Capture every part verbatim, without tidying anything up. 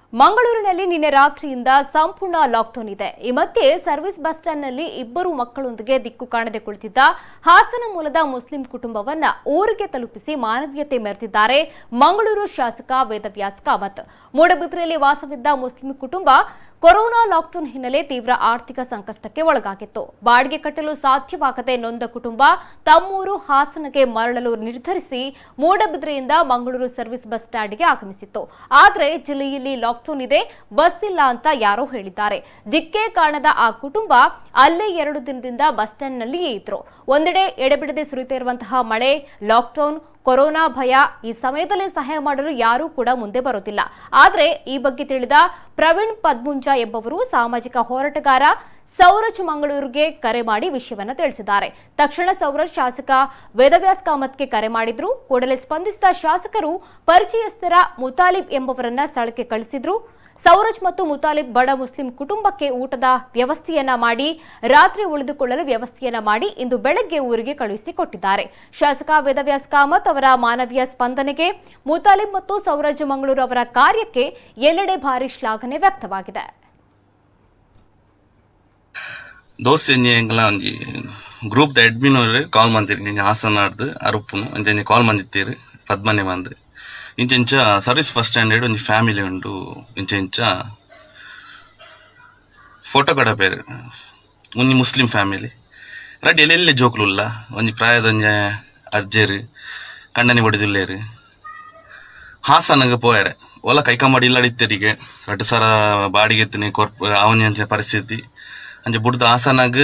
ಮಂಗಳೂರಿನಲ್ಲಿ ನಿನ್ನೆ ರಾತ್ರಿಯಿಂದ ಸಂಪೂರ್ಣ ಲಾಕ್ಡೌನ್ ಇದೆ. ಈ ಮಧ್ಯೆ ಸರ್ವಿಸ್ ಬಸ್ ಸ್ಟ್ಯಾಂಡ್ನಲ್ಲಿ ಇಬ್ಬರು ಮಕ್ಕಳೊಂದಿಗೆ ದಿಕ್ಕು ಕಾಣದೆ ಕುಳಿತಿದ್ದ ಹಾಸನ ಮೂಲದ ಮುಸ್ಲಿಂ ಕುಟುಂಬವನ್ನ ಊರಿಗೆ ತಲುಪಿಸಿ ಮಾನವೀಯತೆ ಮೆರೆದಿದ್ದಾರೆ ಮಂಗಳೂರು ಶಾಸಕ ವೇದವ್ಯಾಸ್ ಕಾಮತ್. ಮೂಡಬಿದ್ರೆಯಲ್ಲಿ ವಾಸವಿದ್ದ ಮುಸ್ಲಿಂ ಕುಟುಂಬ ಕೊರೋನಾ ಲಾಕ್ಡೌನ್ ಹಿನ್ನೆಲೆ ತೀವ್ರ ಆರ್ಥಿಕ ಸಂಕಷ್ಟಕ್ಕೆ ಒಳಗಾಗಿತ್ತು. ಬಾಡಿಗೆ ಕಟ್ಟಲು ಸಾಧ್ಯವಾಗದೆ ನೊಂದ ಕುಟುಂಬ ತಮ್ಮೂರು ಹಾಸನಗೆ ಮರಳಲು ನಿರ್ಧರಿಸಿ ಮೂಡಬಿದ್ರೆಯಿಂದ ಮಂಗಳೂರು ಸರ್ವಿಸ್ ಬಸ್ ಸ್ಟ್ಯಾಂಡ್ಗೆ ಆಗಮಿಸಿತ್ತು. ಆದರೆ ಜಿಲ್ಲೆಯಲ್ಲಿ ಲಾಕ್ಡೌನ್ ಇದೆ, ಬಸ್ ಇಲ್ಲ ಅಂತ ಯಾರೋ ಹೇಳಿದ್ದಾರೆ. ದಿಕ್ಕೇ ಕಾಣದ ಆ ಕುಟುಂಬ ಅಲ್ಲೇ ಎರಡು ದಿನದಿಂದ ಬಸ್ ಸ್ಟ್ಯಾಂಡ್ನಲ್ಲಿಯೇ ಇದ್ರು. ಒಂದೆಡೆ ಎಡೆಬಿಡದೆ ಸುರಿಯುತ್ತಿರುವಂತಹ ಮಳೆ, ಲಾಕ್ಡೌನ್, ಕೊರೋನಾ ಭಯ, ಈ ಸಮಯದಲ್ಲಿ ಸಹಾಯ ಮಾಡಲು ಯಾರೂ ಕೂಡ ಮುಂದೆ ಬರೋದಿಲ್ಲ. ಆದರೆ ಈ ಬಗ್ಗೆ ತಿಳಿದ ಪ್ರವೀಣ್ ಪದ್ಮುಂಜ ಎಂಬವರು ಸಾಮಾಜಿಕ ಹೋರಾಟಗಾರ ಸೌರಜ್ ಮಂಗಳೂರಿಗೆ ಕರೆ ಮಾಡಿ ವಿಷಯವನ್ನ ತಿಳಿಸಿದ್ದಾರೆ. ತಕ್ಷಣ ಸೌರಜ್ ಶಾಸಕ ವೇದವ್ಯಾಸ್ ಕಾಮತ್ಗೆ ಕರೆ ಮಾಡಿದ್ರು. ಕೂಡಲೇ ಸ್ಪಂದಿಸಿದ ಶಾಸಕರು ಪರಿಚಯಸ್ಥರ ಮುತಾಲಿಬ್ ಎಂಬವರನ್ನ ಸ್ಥಳಕ್ಕೆ ಕಳಿಸಿದ್ರು. ಸೌರಜ್ ಮತ್ತು ಮುತಾಲಿಬ್ ಬಡ ಮುಸ್ಲಿಂ ಕುಟುಂಬಕ್ಕೆ ಊಟದ ವ್ಯವಸ್ಥೆಯನ್ನ ಮಾಡಿ ರಾತ್ರಿ ಉಳಿದುಕೊಳ್ಳಲು ವ್ಯವಸ್ಥೆಯನ್ನ ಮಾಡಿ ಇಂದು ಬೆಳಗ್ಗೆ ಊರಿಗೆ ಕಳುಹಿಸಿಕೊಟ್ಟಿದ್ದಾರೆ. ಶಾಸಕ ವೇದವ್ಯಾಸ್ ಕಾಮತ್ ಅವರ ಮಾನವೀಯ ಸ್ಪಂದನೆಗೆ, ಮುತಾಲಿಬ್ ಮತ್ತು ಸೌರಜ್ ಮಂಗಳೂರು ಅವರ ಕಾರ್ಯಕ್ಕೆ ಎಲ್ಲೆಡೆ ಭಾರಿ ಶ್ಲಾಘನೆ ವ್ಯಕ್ತವಾಗಿದೆ. ದೋಸ್ತ ಗ್ರೂಪ್ ದ ಅಡ್ಮಿನ್ ಅವ್ರೆ ಕಾಲ್ ಬಂದಿರಿ ಹಾಸನ ಅರುಪ್ಪುನು ಅಂಚೆ ಕಾಲ್ ಬಂದಿತ್ತೀರಿ ಪದ್ಮನೆ ಬಂದ್ರಿ ಇಂಚ ಇಂಚ ಸರ್ವಿಸ್ ಬಸ್ ಸ್ಟ್ಯಾಂಡ್ ಒಂಜಿ ಫ್ಯಾಮಿಲಿ ಉಂಟು. ಇಂಚ ಇಂಚ ಫೋಟೋ ಕಡ ಪೇರು ಒಂಜಿ ಮುಸ್ಲಿಂ ಫ್ಯಾಮಿಲಿ ರಡ್ಡಿ ಎಲ್ಲೆಲ್ಲೆ ಜೋಕ್ಲುಲ್ಲ ಒಂಜಿ ಪ್ರಾಯದ ಒಂಜಿ ಅಜ್ಜೇರು ಕಂಡನಿ ಹೊಡೆದುಲ್ಲೇರು ಹಾಸನಗೆ ಪೋಯಾರೆ ಒಲ ಕೈಕಂಬಡಿ ಇಲ್ಲಡಿತ್ತರಿಗೆ ರಡ್ಡು ಸರ ಬಾಡಿಗೆ ಎತ್ತಿನಿ ಕೊರ್ಪ ಅವನಿ ಅಂಚೆ ಪರಿಸ್ಥಿತಿ ಅಂಚೆ ಬುಡ್ದು ಹಾಸನಗ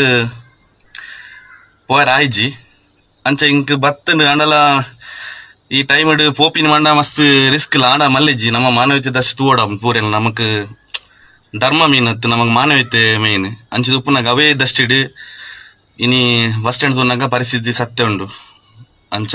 ಪೋಯಾರ ಆಯ್ಜಿ ಅಂಚ ಇಂಕ್ ಬತ್ತ ಅಂಡಲ ಈ ಟೈಮ್ ಪೋಪಿನ ಮಂಡ ಮಸ್ತ್ ರಿಸ್ಕ್ ಇಲ್ಲ ಆಡ ಮಲ್ಲೆಜ್ಜಿ ನಮ್ಮ ಮಾನವೀಯತೆ ದಷ್ಟು ತೂಡ ಪೂರೆಲ್ಲ ನಮಕ್ ಧರ್ಮ ಮೀನತ್ತು ನಮಗ್ ಮಾನವೀಯತೆ ಮೇನ್ ಅಂಚಿದ ಉಪ್ಪುನಾಗ ಅವೇ ದಷ್ಟಿಡು ಇನಿ ಬಸ್ ಸ್ಟ್ಯಾಂಡ್ ತೋನಾಗ ಪರಿಸ್ಥಿತಿ ಸತ್ಯ ಉಂಡು ಅಂಚ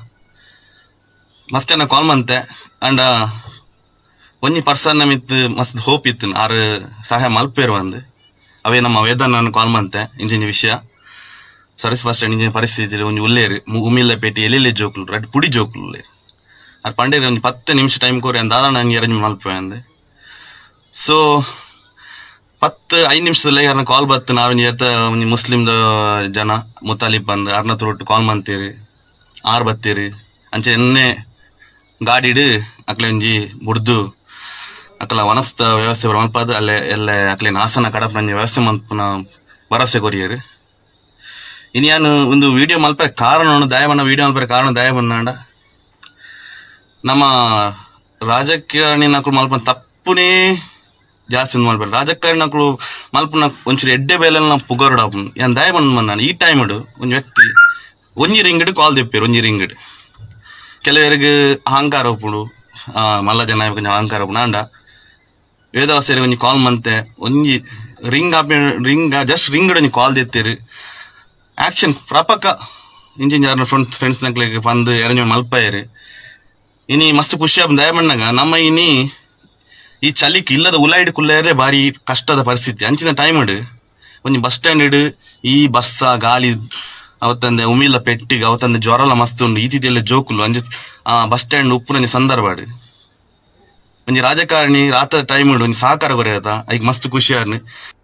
ಮಸ್ತ್ ಕಾಲ್ ಮಂತೆ ಅಂಡ ಒಂಜಿ ಪರ್ಸನ್ ಮಿತ್ ಮಸ್ತ್ ಹೋಪ್ ಇತ್ತು ಆರು ಸಹಾಯ ಮಲ್ಪೇರು ಅಂದ್ ಅವೇ ನಮ್ಮ ವೇದನ ಕಾಲ್ ಮಂತೆ ಇಂಜಿನ ವಿಷಯ ಸರ್ವಿಸ್ ಬಸ್ ಸ್ಟ್ಯಾಂಡ್ ಇಂಜಿನ ಪರಿಸ್ಥಿತಿ ಒಂಜಿ ಉಲ್ಲೇರು ಉಮಿಲ್ಲ ಪೇಟೆ ಎಲ್ಲೆಲ್ಲೆ ಜೋಕ್ಲು ರಡ್ ಪುಡಿ ಜೋಕ್ಲು ಅದು ಪಂಡೇರಿ ಒಂದು ಪತ್ತು ನಿಮಿಷ ಟೈಮ್ ಕೋರಿ ಅಂದ ನಂಗೆ ಅರೇಂಜ್ ಮಲ್ಪೆ ಅಂದೆ. ಸೊ ಪತ್ತು ಐದು ನಿಮಿಷದಲ್ಲಿ ಯಾರನ್ನ ಕಾಲ್ ಬತ್ತು ನಾವೊಂದು ಎತ್ತ ಒಂದು ಮುಸ್ಲಿಮ್ದ ಜನ ಮುತಾಲಿಬ್ ಬಂದು ಅರ್ನ ತೊಟ್ಟು ಕಾಲ್ ಮಂತೀರಿ ಆರು ಬತ್ತೀರಿ ಅಂಚೆ ಎನ್ನೆ ಗಾಡಿಡು ಅಕ್ಲೆ ಒಂಜಿ ಮುಡ್ದು ಅಕ್ಕಲ ವನಸ್ತ ವ್ಯವಸ್ಥೆ ಮಲ್ಪದು ಅಲ್ಲೇ ಎಲ್ಲ ಅಕ್ಲೇನು ಹಾಸನ ಕಡಪ ನಂಜಿ ವ್ಯವಸ್ಥೆ ಮಲ್ಪನ ಭರವಸೆ ಕೊರಿಯರು. ಇನ್ನು ನಾನು ಒಂದು ವಿಡಿಯೋ ಮಲ್ಪರೆ ಕಾರಣ ದಯಮನ್ನ ವಿಡಿಯೋ ಮಲ್ಪರೆ ಕಾರಣ ದಯಮನ್ನಾಂಡ ನಮ್ಮ ರಾಜಕಾರಣಿ ನಕಲು ಮಲ್ಪನ ತಪ್ಪುನೇ ಜಾಸ್ತಿ ಮಲ್ಪರೆ ರಾಜಕಾರಣಿ ನಕಲು ಮಲ್ಪನ ಒಂಚೂರು ಎಡ್ಡೆ ಬೇಲೆಲ್ಲ ನಾವು ಪುಗರುಡಾಪು ಏನು ದಯಮನ್ ಮನ್ನ ಈ ಟೈಮ್ ಇಡು ಒಂದು ವ್ಯಕ್ತಿ ಒಂಜಿ ರಿಂಗಿಡು ಕಾಲ್ ತೆಪ್ಪಿರು ಒಂಜಿ ರಿಂಗಿಡು ಕೆಲವರಿಗೆ ಅಹಂಕಾರ ಒಪ್ಪುಡು ಮಲ್ಲ ಜನ ಕೊಂಚ ಅಹಂಕಾರ ಒಪ್ಪುಡು ಅಂಡ ವೇದವಾಸರಿಗೆ ಒಂಜಿ ಕಾಲ್ ಮಂತೆ ಒಂಜಿ ರಿಂಗ್ ಹಾಪಿ ರಿಂಗ್ ಜಸ್ಟ್ ರಿಂಗಿಡು ಒಂಜಿ ಕಾಲ್ ತೆತ್ತೀರಿ ಆಕ್ಷನ್ ಪ್ರಪಕ ಇಂಜಿನ್ ಯಾರ ಫ್ರೆಂಡ್ ಫ್ರೆಂಡ್ಸ್ ನಕ್ಲಿಗೆ ಬಂದು ಎರಂಜ ಮಲ್ಪಾಯರಿ ಇನಿ ಮಸ್ತ್ ಖುಷಿ ಆಪ್ ದಯಮಣ್ಣಗ ನಮ್ಮ ಇನಿ ಈ ಚಲಿಕ್ ಇಲ್ಲದ ಉಲಾಯಿಡ್ ಕುಲ್ಲಾಯರೇ ಭಾರಿ ಕಷ್ಟದ ಪರಿಸ್ಥಿತಿ ಅಂಚಿನ ಟೈಮ್ ಇಡು ಒಂಜಿ ಬಸ್ ಸ್ಟ್ಯಾಂಡ್ ಇಡು ಈ ಬಸ್ಸ ಗಾಳಿ ಅವತ್ತಂದೆ ಉಮಿಲ್ಲ ಪೆಟ್ಟಿಗೆ ಅವತ್ತಂದೆ ಜ್ವರಲ ಮಸ್ತ್ ಉಂಡು ಈ ರೀತಿಯಲ್ಲ ಜೋಕುಲು ಅಂಜ ಆ ಬಸ್ ಸ್ಟ್ಯಾಂಡ್ ಉಪ್ಪುನ ಸಂದರ್ಭ ಒಂಜಿ ರಾಜಕಾರಣಿ ರಾತ್ರಿ ಟೈಮ್ ಇಡು ಒಂಜಿ ಸಹಕಾರ ಕೊರೆಯದ ಈಗ ಮಸ್ತ್ ಖುಷಿ ಆರ್ನು.